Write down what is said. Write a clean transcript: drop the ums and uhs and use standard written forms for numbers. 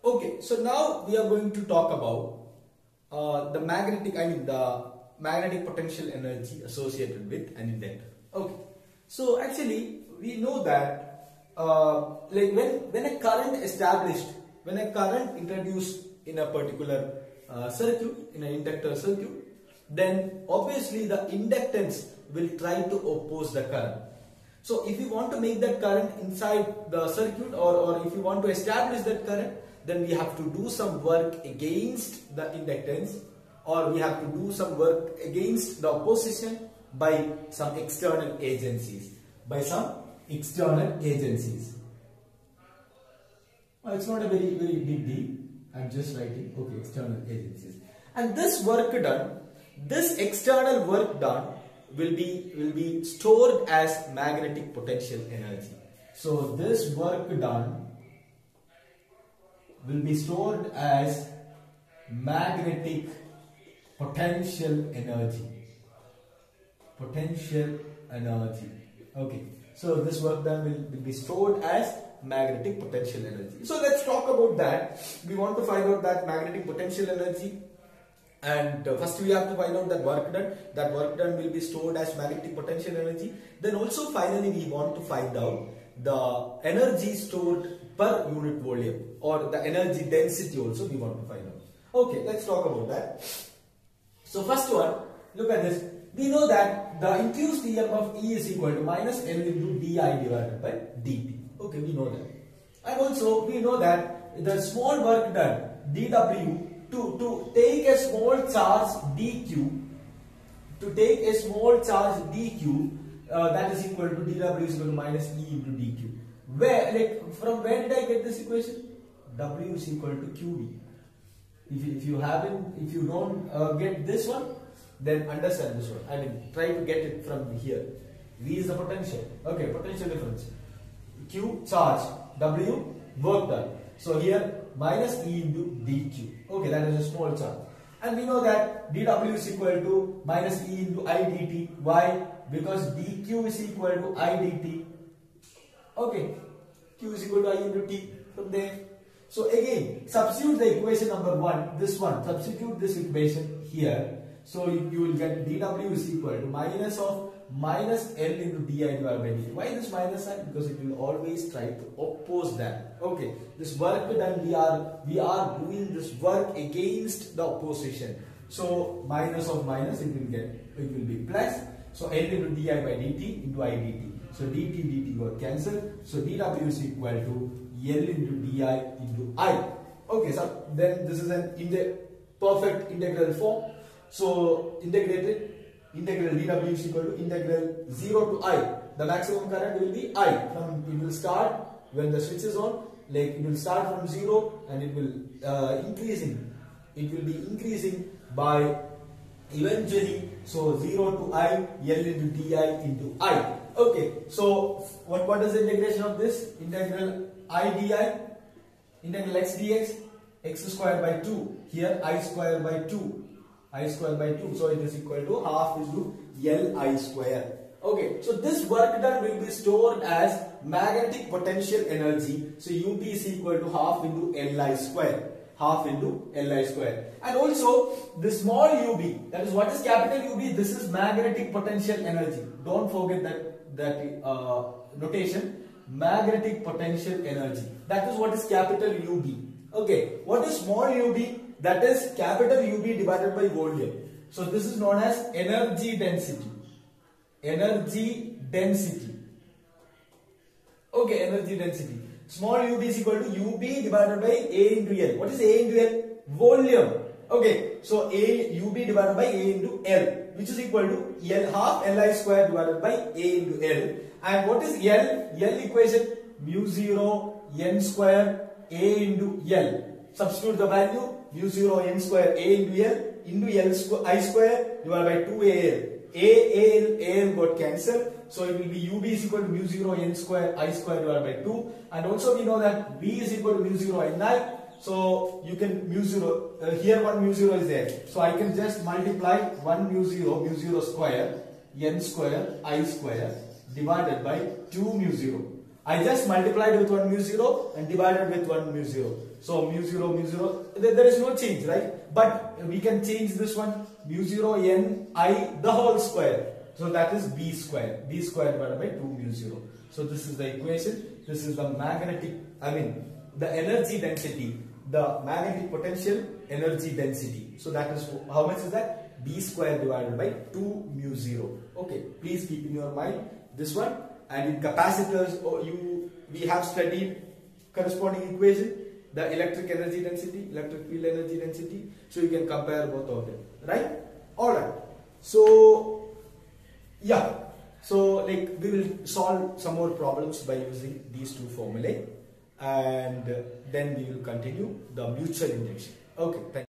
Okay, so now we are going to talk about the magnetic potential energy associated with an inductor. Okay, so actually we know that like when a current established, when a current introduced in a particular circuit, in an inductor circuit, then obviously the inductance will try to oppose the current. So if you want to make that current inside the circuit, or if you want to establish that current, then we have to do some work against the inductance, or we have to do some work against the opposition by some external agencies. It's not a very big deal. I'm just writing, okay, external agencies. And this work done, this external work done will be stored as magnetic potential energy. So this work done will be stored as magnetic potential energy. Okay, so this work done will be stored as magnetic potential energy. So let's talk about that. We want to find out that magnetic potential energy, and first we have to find out that work done. That work done will be stored as magnetic potential energy. Then also finally we want to find out the energy stored per unit volume, or the energy density also we want to find out. Okay, let's talk about that. So first one, look at this. We know that the induced EMF E is equal to minus L into di divided by dt. Okay, we know that. And also we know that the small work done dW to take a small charge dq, that is equal to dW is equal to minus E into dq. From where did I get this equation? W is equal to QB. If you don't get this one, then understand this one. I mean, try to get it from here. V is the potential. Okay, potential difference. Q charge, W work done. So here minus E into dq. Okay, that is a small charge. And we know that dW is equal to minus E into I dt. Why? Because dq is equal to I dt. Okay, Q is equal to I into t from there. So again, substitute the equation number 1, this one, substitute this equation here. So you will get dW is equal to minus L into di divided by dt. Why this minus sign? Because it will always try to oppose that. Okay, this work done, we are doing this work against the opposition. So minus of minus, it will be plus. So L into di by dt into I dt. So dt got cancelled. So dW is equal to L into di into I. Okay, so then this is an perfect integral form. So integral dW is equal to integral 0 to I. The maximum current will be I. It will start when the switch is on, like it will start from 0 and it will increasing. It will be increasing by eventually, so 0 to I, L into di into I. Okay, so what is the integration of this? Integral I di, integral x dx, x square by 2. Here I square by 2. So it is equal to half into Li square. Okay, so this work done will be stored as magnetic potential energy. So UB is equal to half into Li square. And also the small UB, that is what is capital UB, this is magnetic potential energy. Don't forget that notation, magnetic potential energy. That is what is capital UB. Okay, what is small UB? That is capital UB divided by volume. So this is known as energy density. Okay, energy density. Small ub is equal to ub divided by A into L. What is A into L? Volume. Okay, so ub divided by A into L, which is equal to L half Li square divided by A into L. And what is L? L equation mu 0 n square A into L. Substitute the value mu 0 n square A into L I square divided by 2AL. AL got cancelled. So it will be UB is equal to mu 0 n square I square divided by 2. And also we know that V is equal to mu 0 Ni. So you can mu 0, here one mu 0 is there. So I can just multiply 1 mu 0 square n square I square divided by 2 mu 0. I just multiplied with one mu 0 and divided with one mu 0. So mu 0, there is no change, right? But we can change this one, mu 0 n I the whole square. So that is b square divided by 2 mu 0. So this is the equation. This is the the energy density, the magnetic potential energy density. So that is, how much is that? B square divided by 2 mu 0. Okay, please keep in your mind this one. And in capacitors, we have studied corresponding equation, the electric energy density, electric field energy density. So you can compare both of them, right? Alright. So yeah. So like we will solve some more problems by using these two formulae, and then we will continue the mutual induction. Okay, thank you.